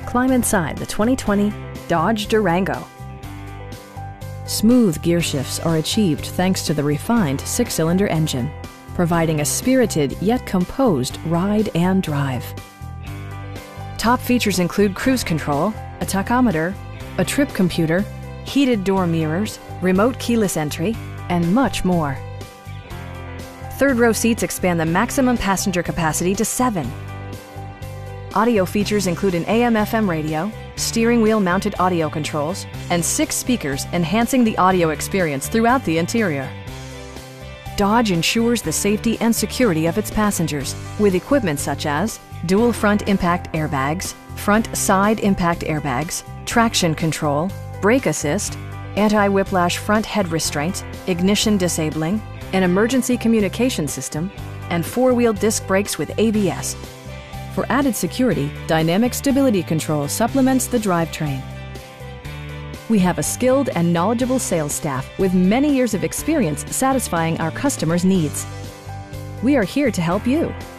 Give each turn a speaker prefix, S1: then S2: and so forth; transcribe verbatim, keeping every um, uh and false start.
S1: Climb inside the twenty twenty Dodge Durango. Smooth gear shifts are achieved thanks to the refined six-cylinder engine, providing a spirited yet composed ride and drive. Top features include cruise control, a tachometer, a trip computer, heated door mirrors, remote keyless entry, and much more. Third row seats expand the maximum passenger capacity to seven. Audio features include an A M F M radio, steering wheel mounted audio controls, and six speakers enhancing the audio experience throughout the interior. Dodge ensures the safety and security of its passengers with equipment such as dual front impact airbags, front side impact airbags, traction control, brake assist, anti-whiplash front head restraints, ignition disabling, an emergency communication system, and four-wheel disc brakes with A B S. For added security, dynamic stability control supplements the drivetrain. We have a skilled and knowledgeable sales staff with many years of experience satisfying our customers' needs. We are here to help you.